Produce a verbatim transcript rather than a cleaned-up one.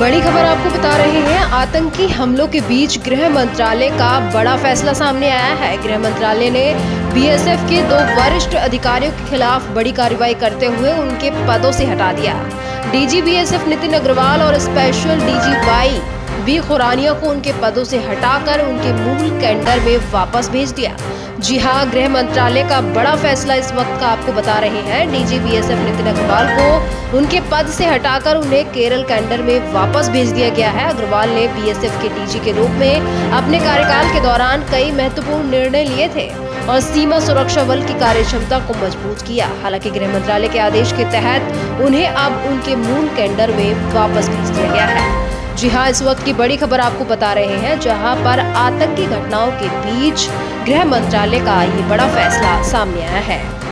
बड़ी खबर आपको बता रहे हैं। आतंकी हमलों के बीच गृह मंत्रालय का बड़ा फैसला सामने आया है। गृह मंत्रालय ने बीएसएफ के दो वरिष्ठ अधिकारियों के खिलाफ बड़ी कार्रवाई करते हुए उनके पदों से हटा दिया। डीजी बीएसएफ नितिन अग्रवाल और special DG Y V Khurania को उनके पदों से हटाकर उनके मूल कैडर में वापस भेज दिया। जी हां, गृह मंत्रालय का बड़ा फैसला इस वक्त का आपको बता रहे हैं। डीजी बीएसएफ नितिन अग्रवाल को उनके पद से हटाकर उन्हें केरल कैडर में वापस भेज दिया गया है। अग्रवाल ने बीएसएफ के डीजी के रूप में अपने कार्यकाल के दौरान कई महत्वपूर्ण निर्णय लिए थे और सीमा सुरक्षा बल की कार्यक्षमता को मजबूत किया। हालांकि गृह मंत्रालय के आदेश के तहत उन्हें अब उनके मूल कैडर में वापस भेज दिया गया है। जी हां, इस वक्त की बड़ी खबर आपको बता रहे हैं, जहां पर आतंकी घटनाओं के बीच गृह मंत्रालय का ये बड़ा फैसला सामने आया है।